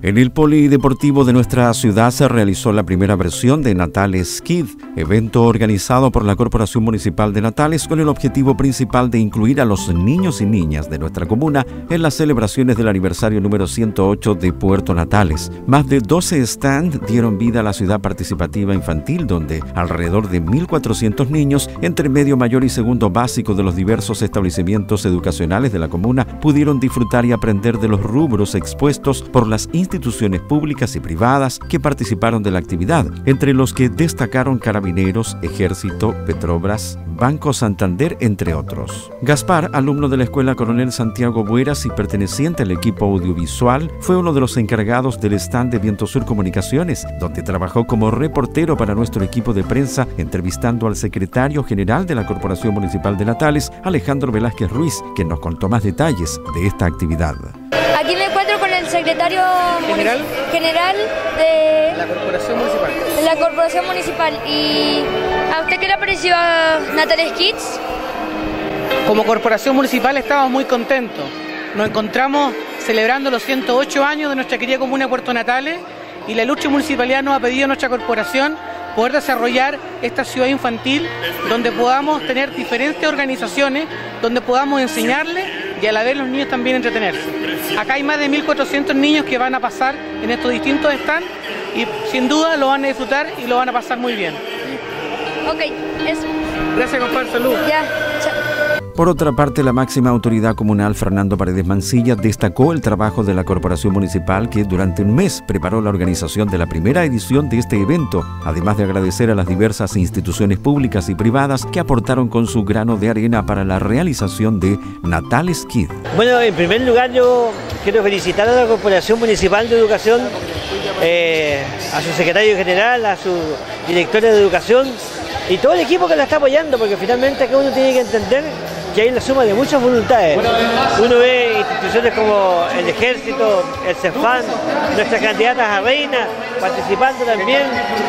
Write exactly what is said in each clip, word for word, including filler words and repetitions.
En el polideportivo de nuestra ciudad se realizó la primera versión de Natales Kids, evento organizado por la Corporación Municipal de Natales con el objetivo principal de incluir a los niños y niñas de nuestra comuna en las celebraciones del aniversario número ciento ocho de Puerto Natales. Más de doce stands dieron vida a la ciudad participativa infantil, donde alrededor de mil cuatrocientos niños entre medio mayor y segundo básico de los diversos establecimientos educacionales de la comuna pudieron disfrutar y aprender de los rubros expuestos por las instituciones instituciones públicas y privadas que participaron de la actividad, entre los que destacaron Carabineros, Ejército, Petrobras, Banco Santander, entre otros. Gaspar, alumno de la Escuela Coronel Santiago Bueras y perteneciente al equipo audiovisual, fue uno de los encargados del stand de Viento Sur Comunicaciones, donde trabajó como reportero para nuestro equipo de prensa, entrevistando al secretario general de la Corporación Municipal de Natales, Alejandro Velázquez Ruiz, quien nos contó más detalles de esta actividad. Aquí me encuentro con el secretario general, general de la Corporación Municipal. la Corporación Municipal. ¿Y a usted qué le pareció a Natales Kids? Como Corporación Municipal estamos muy contentos. Nos encontramos celebrando los ciento ocho años de nuestra querida comuna de Puerto Natales y la Lucha Municipalidad nos ha pedido a nuestra corporación poder desarrollar esta ciudad infantil donde podamos tener diferentes organizaciones, donde podamos enseñarles y a la vez los niños también entretenerse. Acá hay más de mil cuatrocientos niños que van a pasar en estos distintos stands y sin duda lo van a disfrutar y lo van a pasar muy bien. Ok, eso. Gracias, compadre, salud. Ya, chao. Por otra parte, la máxima autoridad comunal, Fernando Paredes Mancilla, destacó el trabajo de la Corporación Municipal que durante un mes preparó la organización de la primera edición de este evento, además de agradecer a las diversas instituciones públicas y privadas que aportaron con su grano de arena para la realización de Natales Kids. Bueno, en primer lugar yo quiero felicitar a la Corporación Municipal de Educación, eh, a su secretario general, a su directora de Educación y todo el equipo que la está apoyando, porque finalmente cada uno tiene que entender que hay la suma de muchas voluntades. Uno ve instituciones como el Ejército, el CEFAN, nuestras candidatas a reina, participando también,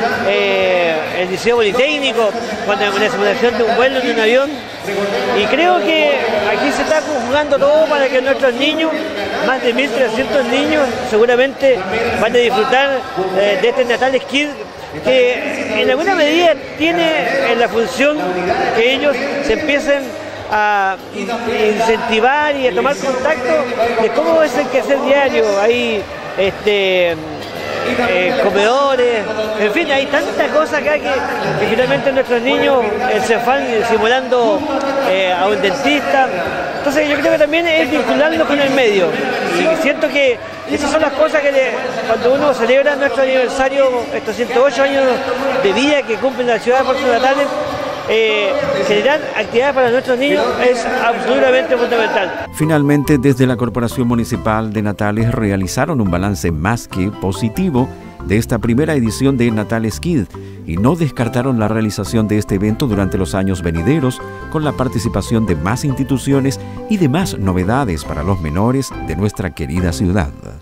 eh, el Liceo Politécnico, cuando en la simulación de un vuelo en un avión. Y creo que aquí se está conjugando todo para que nuestros niños, más de mil trescientos niños, seguramente van a disfrutar eh, de este Natales Kids, que en alguna medida tiene en la función que ellos se empiecen a incentivar y a tomar contacto de cómo es el quehacer diario. Hay este, eh, comedores, en fin, hay tantas cosas acá que, que finalmente nuestros niños eh, se van simulando eh, a un dentista. Entonces yo creo que también es vincularnos con el medio y siento que esas son las cosas que le, cuando uno celebra nuestro aniversario, estos ciento ocho años de vida que cumplen la ciudad de Puerto Natales, Eh, generar actividades para nuestros niños es absolutamente fundamental. Finalmente, desde la Corporación Municipal de Natales realizaron un balance más que positivo de esta primera edición de Natales Kids y no descartaron la realización de este evento durante los años venideros con la participación de más instituciones y demás novedades para los menores de nuestra querida ciudad.